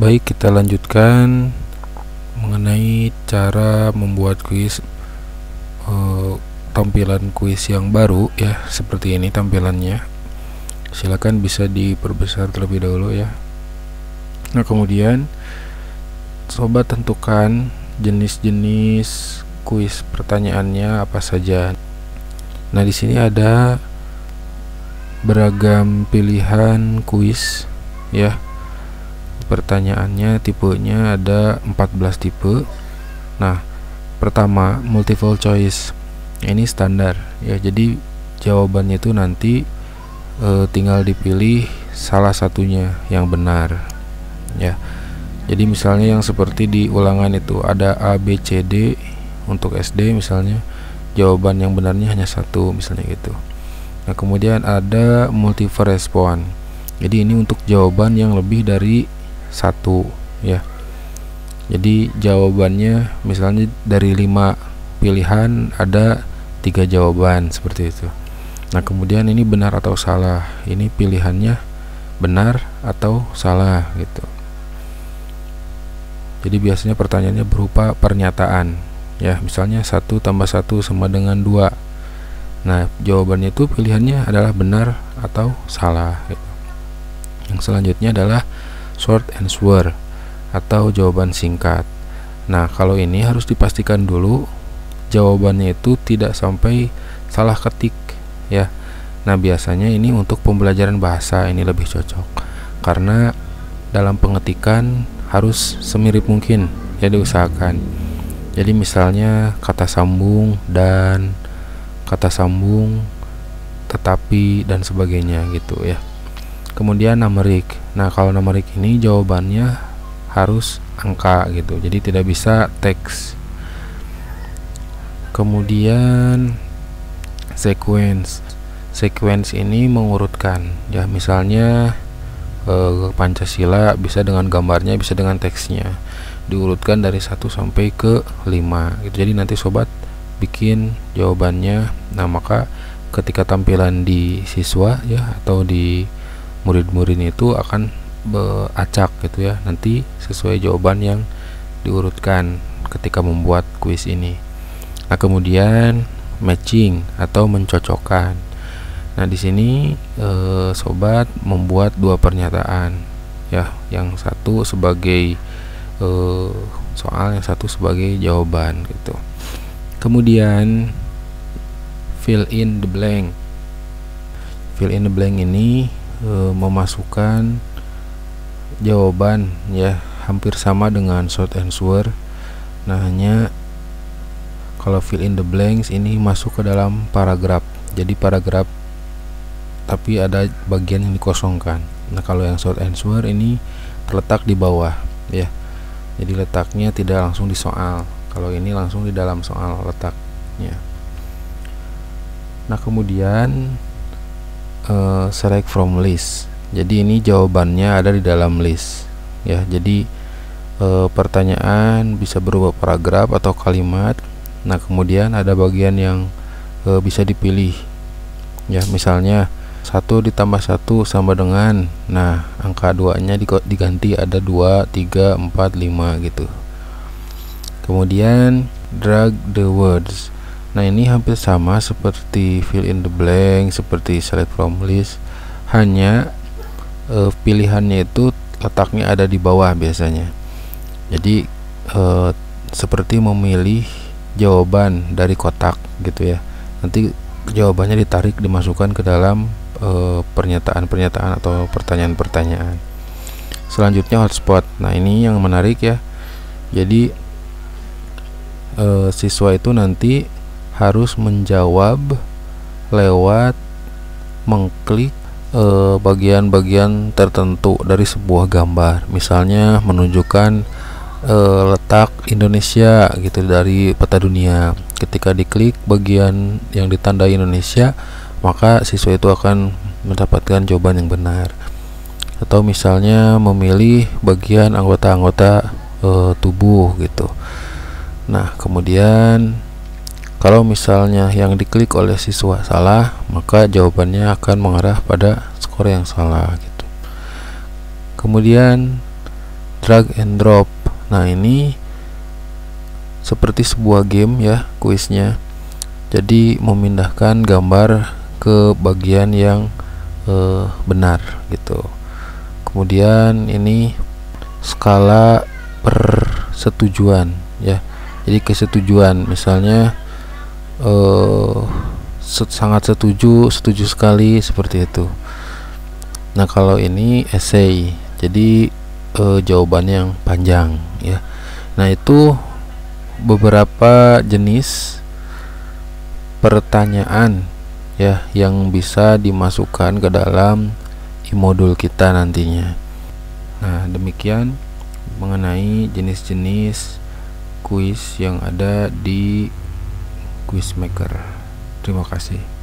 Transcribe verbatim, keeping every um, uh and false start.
Baik, kita lanjutkan mengenai cara membuat kuis eh, tampilan kuis yang baru ya. Seperti ini tampilannya. Silakan bisa diperbesar terlebih dahulu ya. Nah, kemudian sobat tentukan jenis-jenis kuis pertanyaannya apa saja. Nah, di sini ada beragam pilihan kuis ya. Pertanyaannya tipenya ada empat belas tipe. Nah, pertama multiple choice. Ini standar ya. Jadi jawabannya itu nanti e, tinggal dipilih salah satunya yang benar ya. Jadi misalnya yang seperti di ulangan itu ada A, B, C, D untuk S D misalnya, jawaban yang benarnya hanya satu misalnya gitu. Nah, kemudian ada multiple response. Jadi ini untuk jawaban yang lebih dari satu ya. Jadi jawabannya misalnya dari lima pilihan ada tiga jawaban seperti itu. Nah, kemudian ini benar atau salah. Ini pilihannya benar atau salah gitu. Jadi biasanya pertanyaannya berupa pernyataan ya. Misalnya satu tambah satu sama dengan dua. Nah, jawabannya itu pilihannya adalah benar atau salah gitu. Yang selanjutnya adalah short answer atau jawaban singkat. Nah, kalau ini harus dipastikan dulu jawabannya itu tidak sampai salah ketik ya. Nah, biasanya ini untuk pembelajaran bahasa ini lebih cocok karena dalam pengetikan harus semirip mungkin ya, diusahakan. Jadi misalnya kata sambung dan kata sambung tetapi dan sebagainya gitu ya. Kemudian numerik. Nah, kalau numerik ini jawabannya harus angka gitu. Jadi tidak bisa teks. Kemudian sequence. Sequence ini mengurutkan ya. Misalnya eh, Pancasila bisa dengan gambarnya, bisa dengan teksnya. Diurutkan dari satu sampai ke lima gitu. Jadi nanti sobat bikin jawabannya. Nah, maka ketika tampilan di siswa ya atau di murid-murid itu akan acak gitu ya, nanti sesuai jawaban yang diurutkan ketika membuat kuis ini. Nah, kemudian matching atau mencocokkan. Nah, di sini eh, sobat membuat dua pernyataan ya, yang satu sebagai eh, soal, yang satu sebagai jawaban gitu. Kemudian fill in the blank. Fill in the blank ini E, memasukkan jawaban ya, hampir sama dengan short answer. Nah, hanya kalau fill in the blanks ini masuk ke dalam paragraf. Jadi paragraf tapi ada bagian yang dikosongkan. Nah, kalau yang short answer ini terletak di bawah ya. Jadi letaknya tidak langsung di soal. Kalau ini langsung di dalam soal letaknya. Nah, kemudian Uh, select from list. Jadi ini jawabannya ada di dalam list ya. Jadi uh, pertanyaan bisa berupa paragraf atau kalimat. Nah, kemudian ada bagian yang uh, bisa dipilih ya. Misalnya satu ditambah satu sama dengan, nah angka dua nya diganti ada dua, tiga, empat, lima gitu. Kemudian drag the words. Nah, ini hampir sama seperti fill in the blank, seperti select from list, hanya e, pilihannya itu letaknya ada di bawah biasanya. Jadi e, seperti memilih jawaban dari kotak gitu ya. Nanti jawabannya ditarik, dimasukkan ke dalam pernyataan-pernyataan atau pertanyaan-pertanyaan. Selanjutnya hotspot. Nah, ini yang menarik ya. Jadi e, siswa itu nanti harus menjawab lewat mengklik bagian-bagian tertentu dari sebuah gambar. Misalnya menunjukkan e, letak Indonesia gitu dari peta dunia. Ketika diklik bagian yang ditandai Indonesia, maka siswa itu akan mendapatkan jawaban yang benar. Atau misalnya memilih bagian anggota-anggota e, tubuh gitu. Nah, kemudian kalau misalnya yang diklik oleh siswa salah, maka jawabannya akan mengarah pada skor yang salah gitu. Kemudian drag and drop. Nah, ini seperti sebuah game ya kuisnya. Jadi memindahkan gambar ke bagian yang eh, benar gitu. Kemudian ini skala persetujuan ya. Jadi kesetujuan, misalnya eh, sangat setuju, setuju sekali, seperti itu. Nah, kalau ini essay, jadi eh, jawaban yang panjang ya. Nah, itu beberapa jenis pertanyaan ya yang bisa dimasukkan ke dalam e-modul kita nantinya. Nah, demikian mengenai jenis-jenis kuis yang ada di Quizmaker. Terima kasih.